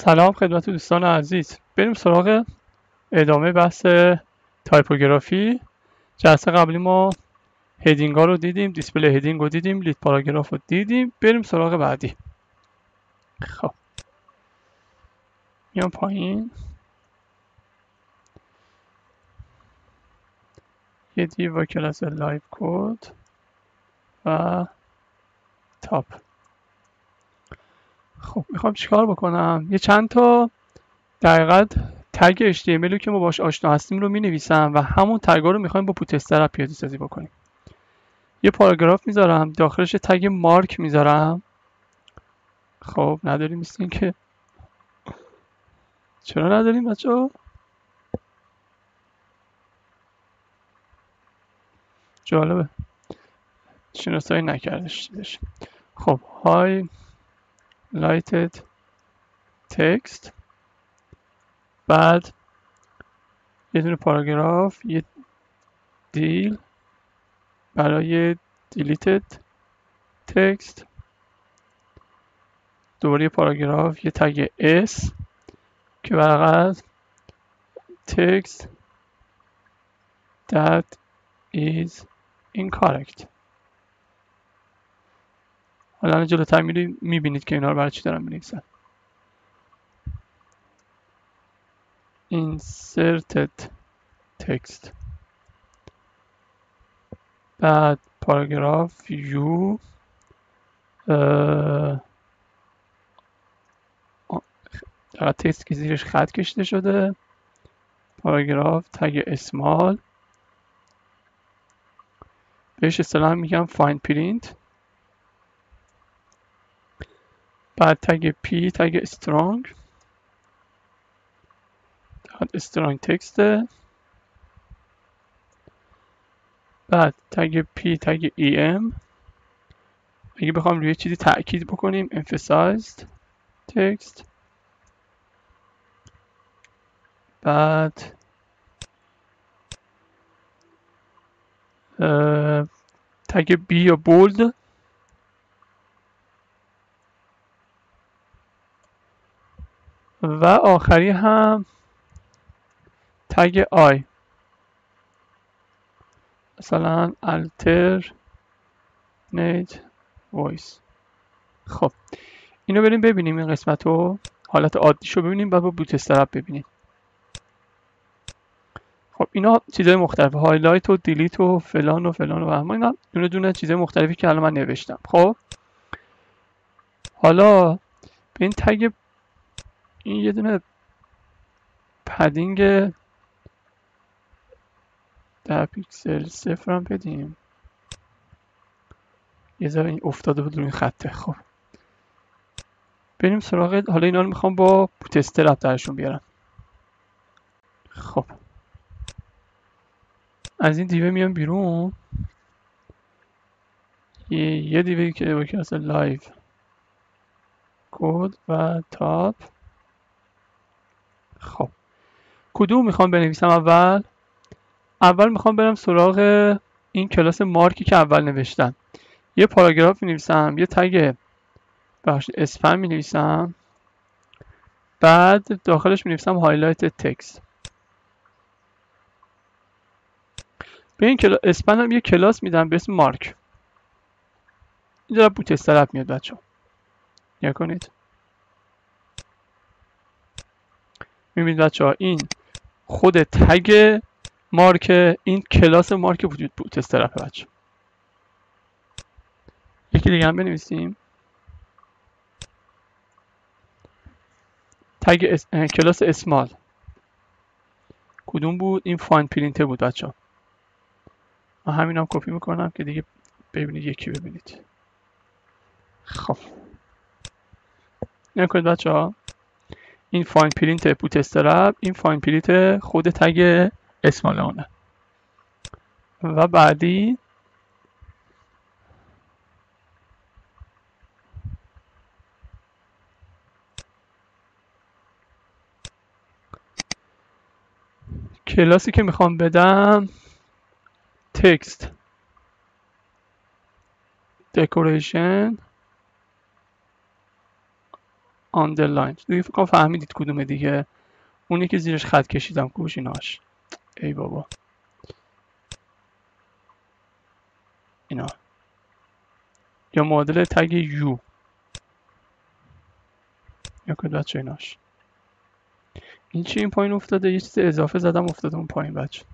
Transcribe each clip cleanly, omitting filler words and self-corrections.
سلام خدمت دوستان عزیز. بریم سراغ ادامه بحث تایپوگرافی. جلسه قبلی ما هدینگ ها رو دیدیم، دیسپلی هدینگ رو دیدیم، لید پاراگراف رو دیدیم. بریم سراغ بعدی. خب میام پایین، یه دیو با کلاس لایو کد و تاپ. خب میخوام چیکار بکنم؟ یه چند تا دقیقاً تگ HTML که ما باش آشنا هستیم رو مینویسم و همون تگ‌ها رو میخوایم با بوتسترپ پیاده سازی بکنیم. یه پاراگراف میذارم، داخلش تگ مارک میذارم. خب نداریم مثل این که. چرا نداریم بچه ها؟ جالبه، شناسایی نکردش چیزش. خب highlighted text، بعد یه دونه پاراگراف، یه دیل برای deleted text، دوباره یه پاراگراف، یه تگ s که برای text that is incorrect. حالا جلوتر میبینید که اینا رو برای چی دارم می‌نویسم. inserted text، بعد پاراگراف u در تکست که زیرش خط کشیده شده، پاراگراف تگ اسمال، بهش اصطلاحاً میگم فاین پرینت، بعد تگ p تگ استرانگ، استرانگ تکسته، بعد تگ p تگ em اگه بخوام روی چیزی تاکید بکنیم emphasized text، بعد تگ b یا بولد، و آخری هم تگ i، مثلا alternate voice. خب اینو بریم ببینیم، این قسمت رو حالت عادیشو ببینیم بعد با بوتسترپ ببینیم. خب اینا چیزای مختلفه، هایلایت و دیلیت و فلان و فلان و اما اینا دونه دونه چیزای مختلفی که الان من نوشتم. خب حالا به این تگ، این یه دونه پدینگ 10 پیکسل صفر هم بدیم، یه ذره این افتاده بود روی این خطه. خب بریم سراغ، حالا اینا رو میخوام با بوتسترپ درشون بیارم. خب از این دیوه میام بیرون، یه دیوه که با کلاس لایو کد و تاپ. خب کدوم میخوام بنویسم؟ اول میخوام برم سراغ این کلاس مارکی که اول نوشتم. یه پاراگراف مینویسم، یه تگ اسپم مینویسم، بعد داخلش مینویسم هایلایت تکست. به این اسپم هم یه کلاس میدم به اسم مارک. اینجا بوتسترپ میاد بچه ها، نگاه کنید. میبینید بچه ها این خود تگ مارک، این کلاس مارک بوتسترپ بچه. یکی دیگه هم بنویسیم، تگ کلاس اسمال کدوم بود؟ این فاین پرینت بود بچه ها. من همین هم کپی میکنم که دیگه ببینید یکی ببینید. خب نگاه کنید بچه ها، این فاین پرینت بوتسترپ، این فاین پرینت خود تگ اسمال اونه. و بعدی کلاسی که میخوام بدم تکست دکوریشن آندرلاین دیگه فکر کنم فهمیدید کدومه دیگه، اونی که زیرش خط کشیدم کوشیناش. ای بابا اینا، یا معادل تگ یو، یا که بچه ایناش. این چی این پایین افتاده؟ یه چیز اضافه زدم افتاده اون پایین بچه.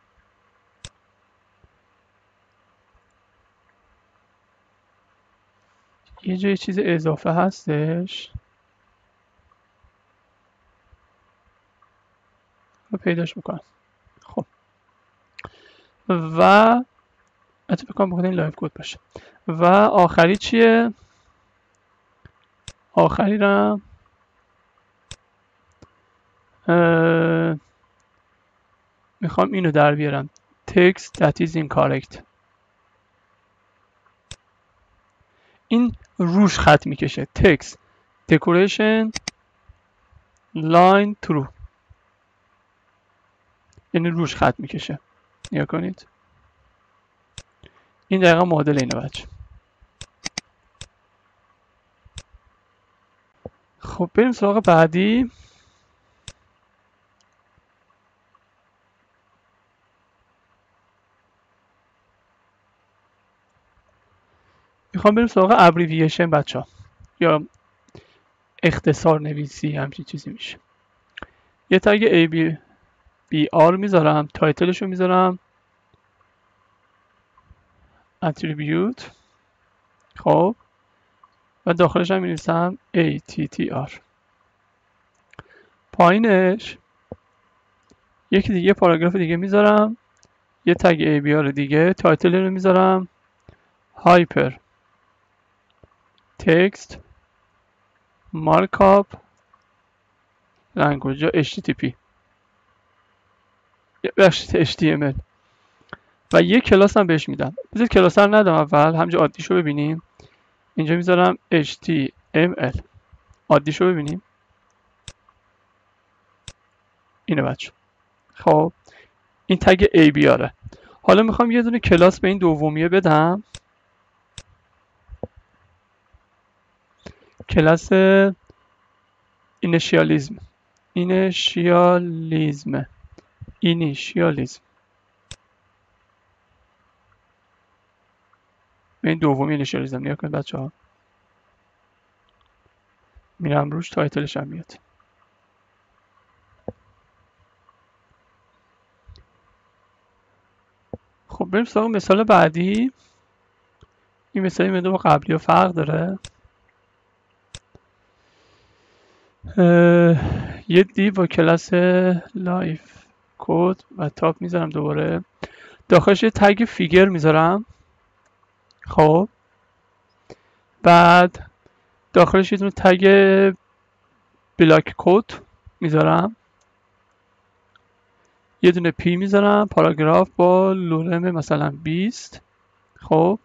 یه جای چیز اضافه هستش رو پیداش میکنم. خب و حتی بکنم بخواد این لایف کد باشه. و آخری چیه؟ آخری رم میخوام اینو در بیارم text that is incorrect. این روش خط میکشه text decoration line true، یعنی روش خط میکشه. نیا کنید این دقیقا معادل اینه بچه. خب بریم سراغ بعدی. میخوام بریم سراغ ابریویشن بچه ها، یا اختصار نویسی، همچین چیزی میشه. یه تگ ABR میذارم، تایتلش رو میذارم attribute، خب و داخلش هم می‌نویسم ATTR. پایینش یکی دیگه پاراگراف دیگه میذارم، یه تگ ABR دیگه، تایتل رو میذارم hyper text markup language یا HTTP HTML و یه کلاس هم بهش میدم. بذارید کلاس رو ندم اول، همینجا عادیشو ببینیم. اینجا میذارم HTML عادیشو ببینیم اینه بچه. خب این تگ ABR. حالا میخوام یه دونه کلاس به این دومیه بدم، کلاس اینیشیالیزم به این دومی اینیشیالیزم. نیا کنید بچه ها، میرم روش، تایتلش هم میاد. خب بریم سراغ مثال بعدی. این مثالی میده با قبلی ها فرق داره. یه دیو با کلاس لایف کد و تاپ میذارم، دوباره داخلش یه تگ فیگر میذارم. خب بعد داخلش یه دونه تگ بلاک کد میذارم، یه دونه پی میذارم، پاراگراف با لورم مثلا 20. خب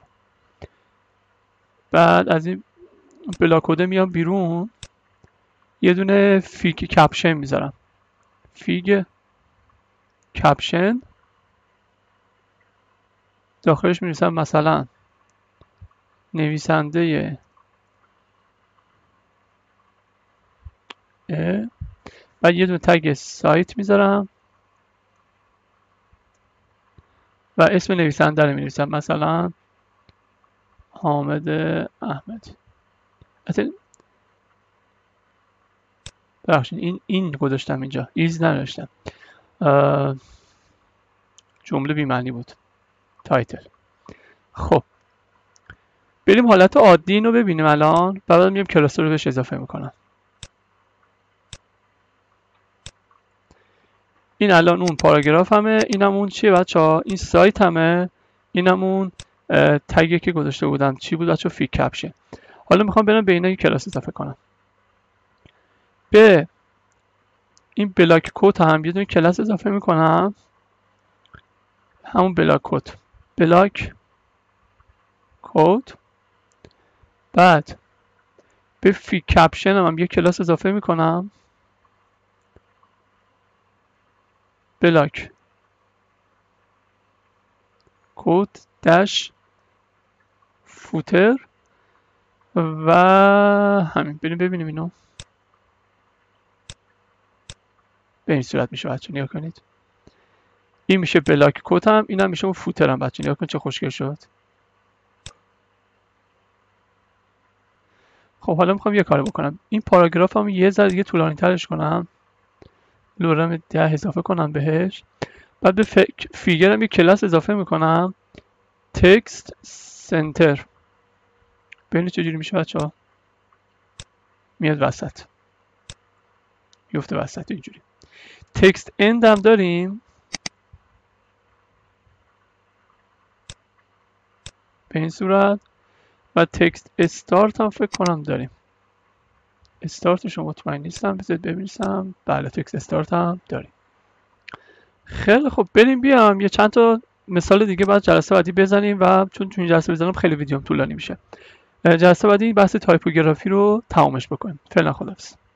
بعد از این بلاک کد میام بیرون، یه دونه فیگ کپشن میذارم، فیگ کپشن، داخلش می‌نویسم مثلا نویسنده و یه دونه تگ سایت میذارم و اسم نویسنده رو می‌نویسم مثلا حامد احمدی. ببخشید این گذاشتم اینجا، ایز نداشتم، جمله بی‌معنی بود، تایتل. خب بریم حالت عادی اینو ببینیم الان، بعد میام کلاس رو بهش اضافه میکنم. این الان اون پاراگراف همه، اینم اون چیه بچه ها، این سایت همه، اینم اون تگی که گذاشته بودم چی بود بچه ها، فیگ کپشن. حالا میخوام برم به اینا کلاس اضافه کنم. به این بلاک کد هم یه دونه کلاس اضافه میکنم، همون بلاک کد. بعد به فیگ کپشن هم یه کلاس اضافه میکنم، بلاک کد داش فوتر و همین. بریم ببینیم اینو. به این صورت میشه بچه، نگاه کنید. این میشه بلاک کدم، اینم میشه اون فوترم بچه. نگاه کنید چه خوشگل شد. خب حالا میخوام یه کاری بکنم، این پاراگرافم یه ذره دیگه طولانی ترش کنم، لورم 10 اضافه کنم بهش. بعد به فیگرم یه کلاس اضافه میکنم، تکست سنتر. ببینید چجوری میشه بچه ها، میاد وسط، میفته وسط اینجوری. تکست اند هم داریم به این صورت، و تکست استارت هم فکر کنم داریم. استارتش رو مطمئن نیستم، بذارید ببینیسم. بله تکست استارت هم داریم. خیلی خب بریم بیام یه چند تا مثال دیگه بعد جلسه بعدی بزنیم، و چون این جلسه بزنم خیلی ویدیوم طولانی میشه، جلسه بعدی بحث تایپوگرافی رو تمامش بکنیم. فعلا خداحافظ.